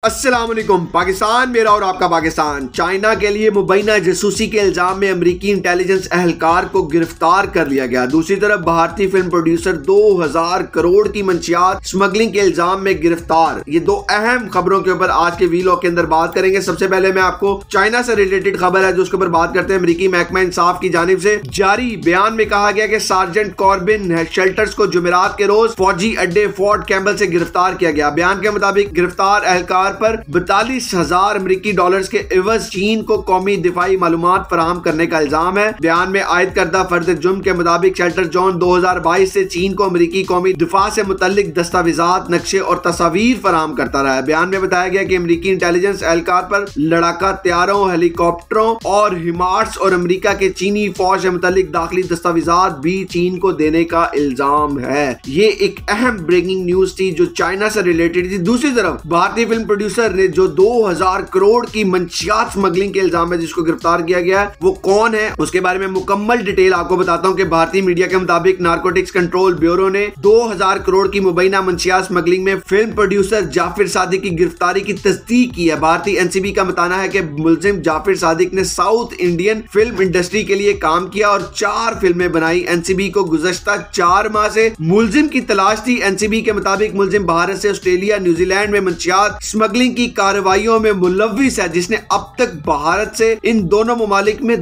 अस्सलाम वालेकुम। पाकिस्तान मेरा और आपका पाकिस्तान। चाइना के लिए मुबैना जासूसी के इल्जाम में अमेरिकी इंटेलिजेंस एहलकार को गिरफ्तार कर लिया गया। दूसरी तरफ भारतीय फिल्म प्रोड्यूसर 2000 करोड़ की मंशियात स्मगलिंग के इल्जाम में गिरफ्तार। ये दो अहम खबरों के ऊपर आज के वीलॉग के अंदर बात करेंगे। सबसे पहले मैं आपको चाइना से रिलेटेड खबर है जो उसके ऊपर बात करते हैं। अमेरिकी महकमा इंसाफ की जानिब से जारी बयान में कहा गया कि सार्जेंट कॉर्बिन शेल्टर्स को जुमेरात के रोज फौजी अड्डे फोर्ट कैम्पबेल से गिरफ्तार किया गया। बयान के मुताबिक गिरफ्तार एहलकार पर 42,000 अमेरिकी डॉलर्स के एवज चीन को कौमी दिफाई मालूमात फराहम करने का इल्जाम है। बयान में आयद करदा फर्द जुर्म के मुताबिक शेल्टर जॉन 2022 से चीन को अमेरिकी कौमी दिफा से मुतल्लिक दस्तावेजात, नक्शे और तस्वीर फराहम करता रहा है। बयान में बताया गया कि अमेरिकी इंटेलिजेंस एहलकार पर लड़ाका तैयारों, हेलीकॉप्टरों और हिमार्स और अमेरिका के चीनी फौज से मुतल्लिक दाखिली दस्तावेजात भी चीन को देने का इल्जाम है। ये एक अहम ब्रेकिंग न्यूज थी जो चाइना से रिलेटेड थी। दूसरी तरफ भारतीय फिल्म प्रोड्यूसर ने जो 2000 करोड़ की मंशियात स्मगलिंग के इल्जाम है जिसको गिरफ्तार किया गया है वो कौन है उसके बारे में मुकम्मल डिटेल आपको बताता हूं कि भारतीय मीडिया के मुताबिक नारकोटिक्स कंट्रोल ब्यूरो ने 2000 करोड़ की मुबैना मंशियात स्मगलिंग में फिल्म प्रोड्यूसर जाफिर सादिक की गिरफ्तारी की तस्दीक की है। भारतीय एनसीबी का बताना है कि मुलजिम जाफिर सादिक ने साउथ इंडियन फिल्म इंडस्ट्री के लिए काम किया और 4 फिल्में बनाई। एनसीबी को गुज़श्ता 4 माह से मुलजिम की तलाश थी। एनसीबी के मुताबिक मुलजिम भारत से ऑस्ट्रेलिया, न्यूजीलैंड में मंशियात स्मगलिंग की कार्रवाइयों में मुलव्विस है जिसने अब तक भारत से इन दोनों ममालिक में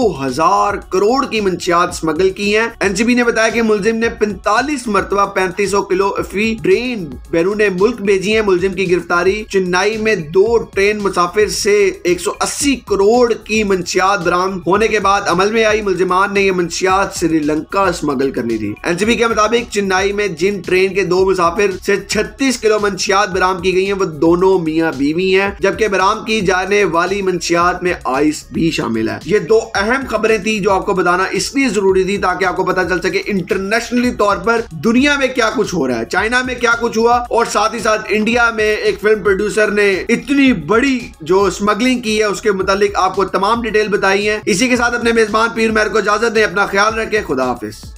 2000 करोड़ की मंशियात स्मगल की हैं। एनसीबी ने बताया कि मुलजिम ने 45 मरतबा 3500 किलो अफीम बैरून मुल्क भेजी है। मुलजिम की गिरफ्तारी चेन्नई में 2 ट्रेन मुसाफिर से 180 करोड़ की मंशियात बरामद होने के बाद अमल में आई। मुलजिमान ने यह मंशियात श्रीलंका स्मगल करनी थी। एनसीबी के मुताबिक चेन्नई में जिन ट्रेन के 2 मुसाफिर से 36 किलो मंशियात बरामद की गई है वो दोनों मियां बीवी हैं, जबकि बरामद की जाने वाली मंशियात में आइस भी शामिल है। ये 2 अहम खबरें थी जो आपको बताना इसलिए जरूरी थी ताकि आपको पता चल सके इंटरनेशनली तौर पर दुनिया में क्या कुछ हो रहा है, चाइना में क्या कुछ हुआ और साथ ही साथ इंडिया में एक फिल्म प्रोड्यूसर ने इतनी बड़ी जो स्मगलिंग की है उसके मुतालिक आपको तमाम डिटेल बताई है। इसी के साथ अपने मेजबान पीर मेहर को इजाजत दें। अपना ख्याल रखें। खुदा हाफिज।